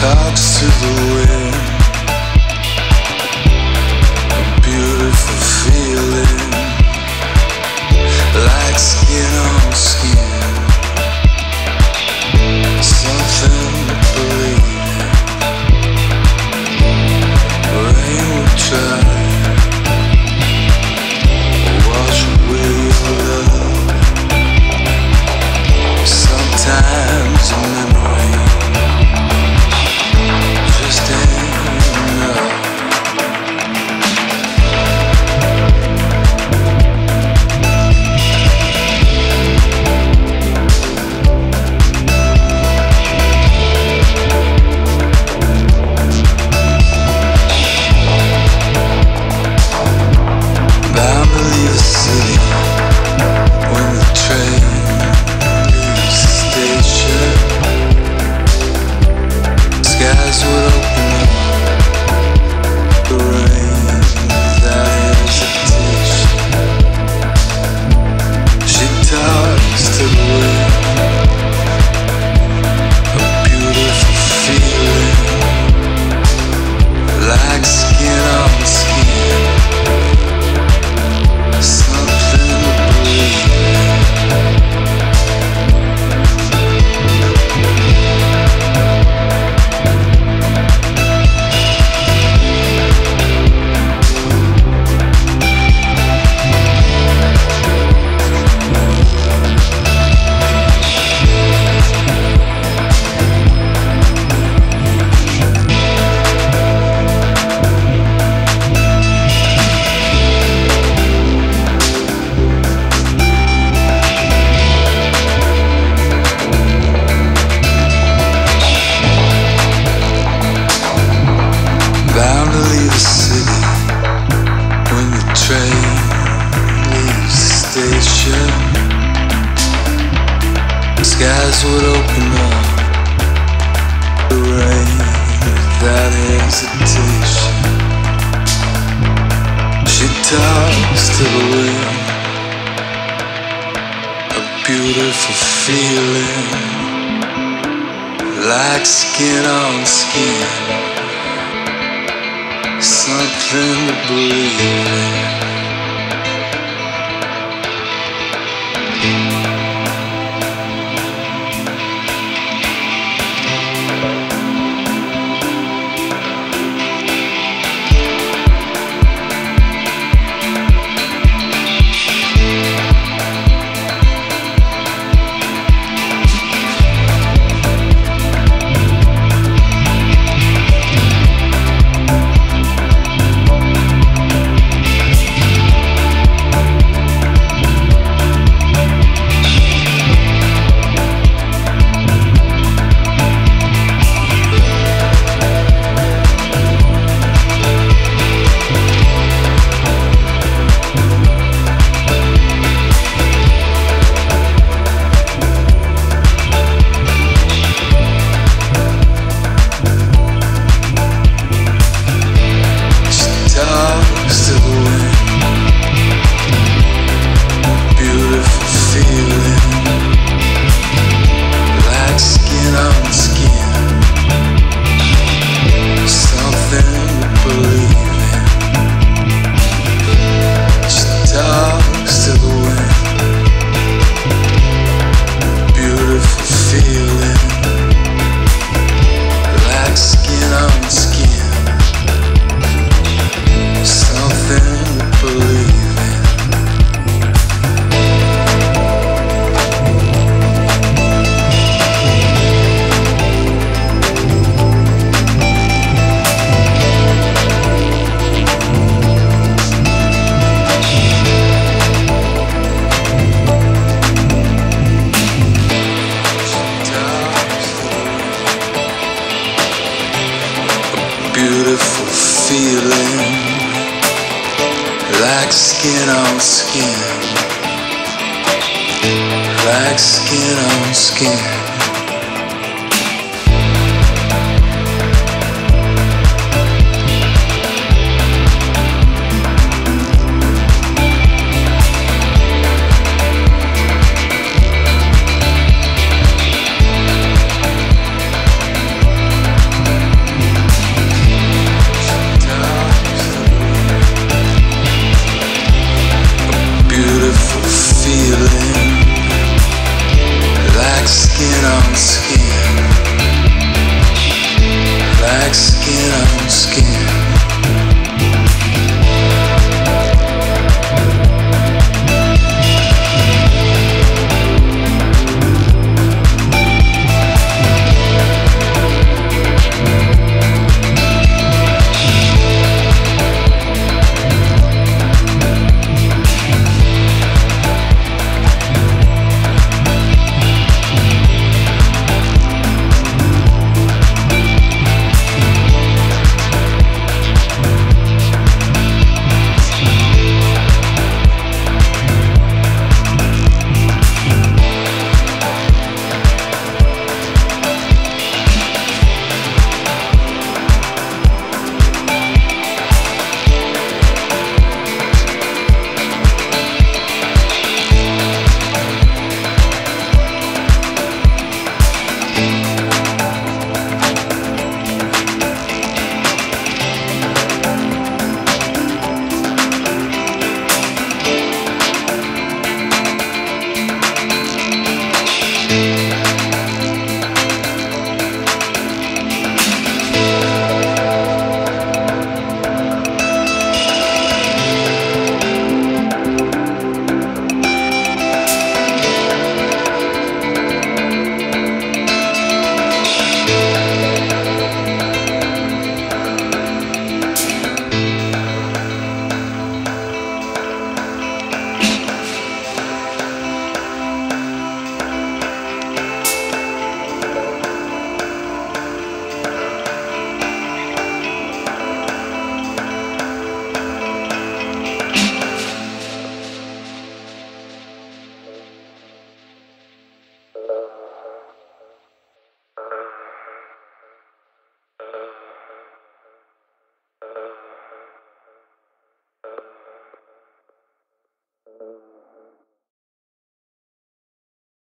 talks to the wind. A beautiful feeling, like skin on skin. Something to believe in. Rain will try wash away your love. Sometimes a memory just ain't enough. Bound to leave the city when the train leaves the station. Skies would open up, the rain without hesitation. She talks to the wind, a beautiful feeling, like skin on skin. Something to believe in. Bound to leave the city when the train leaves the station. Skies would open up, the rain without hesitation. She talks to the wind, a beautiful feeling, like skin on skin. Something to believe in. Beautiful feeling, like skin on skin, like skin on skin. skin, like skin on skin.